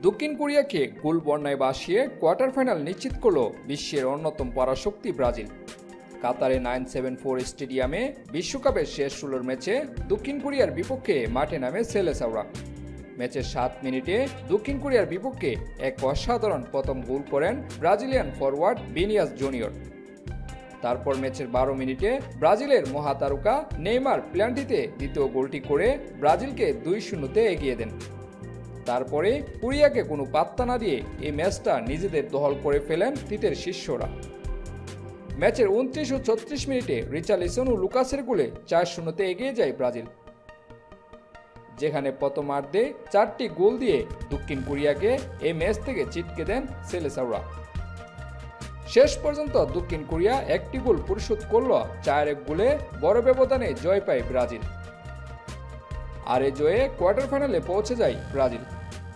দক্ষিণ কোরিয়াকে গোল বন্যায় ভাসিয়ে কোয়ার্টার ফাইনাল নিশ্চিত করল বিশ্বের অন্যতম পরাশক্তি ব্রাজিল। কাতারে 974 স্টেডিয়ামে বিশ্বকাপের শেষ 16 ম্যাচে দক্ষিণ কোরিয়ার বিপক্ষে মাঠে নামে সেলেসাওরা। ম্যাচের 7 মিনিটে দক্ষিণ কোরিয়ার বিপক্ষে এক অসাধারণ প্রথম গোল করেন ব্রাজিলিয়ান ফরওয়ার্ড ভিনিয়াস জুনিয়র। তারপর ম্যাচের 12 মিনিটে ব্রাজিলের মহাতারকা নেইমার পেনাল্টিতে দ্বিতীয় গোলটি করে ব্রাজিলকে 2-0 এগিয়ে দেন। তারপরে কোরিয়াকে কোনো পাত্তা না দিয়ে এই ম্যাচটা নিজেদের দখল করে ফেলেন তিতের শিষ্যরা। ম্যাচের 29 ও 36 মিনিটে রিচার্লিসন ও লুকাসের গোলে 4-0 এগিয়ে যায় ব্রাজিল, যেখানে প্রথমার্ধে 4টি গোল দিয়ে দক্ষিণ কোরিয়াকে এই ম্যাচ থেকে ছিটকে দেন সেলেসাওরা। শেষ পর্যন্ত দক্ষিণ কোরিয়া একটি গোল পরিশোধ করল 4-1 গোলে বড় ব্যবধানে জয় পায় ব্রাজিল। আর এই জয়ে কোয়ার্টার ফাইনালে পৌঁছে যায় ব্রাজিল।